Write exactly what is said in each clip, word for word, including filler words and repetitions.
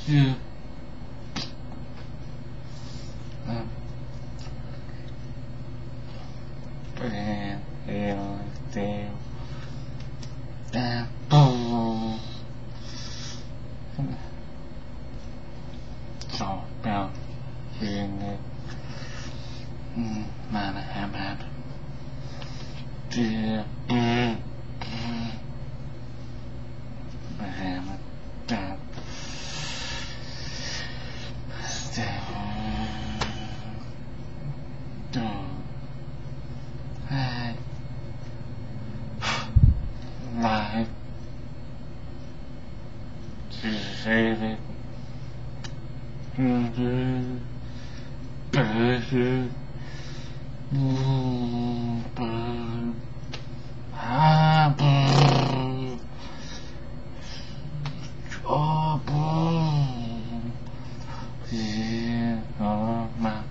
Yeah. Um, and everything. And boom. So about being it. Man, I have had. Yeah. Mm. I have that. I like to say that mm-hmm. Better. Mm, but I believe trouble. Yeah, oh my.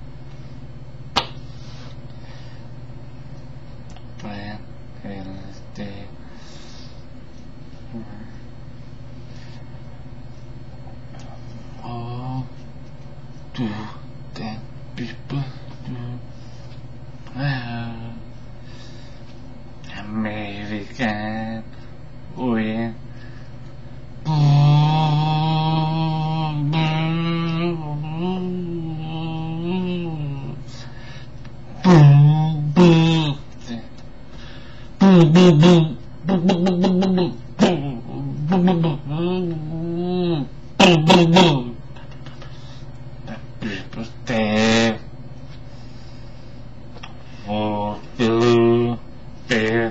Plan is dead. Oh, do that people do. Well, American win. Boom, boom, boom, boom. Boom, boom, boom, boom, boom, boom, boom, boom, boom, boom, boom, boom, boom, boom. The people there for blue bear,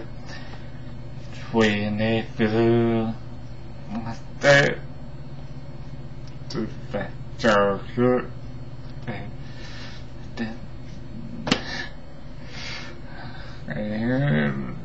twenty blue, master, to the chocolate, and then. And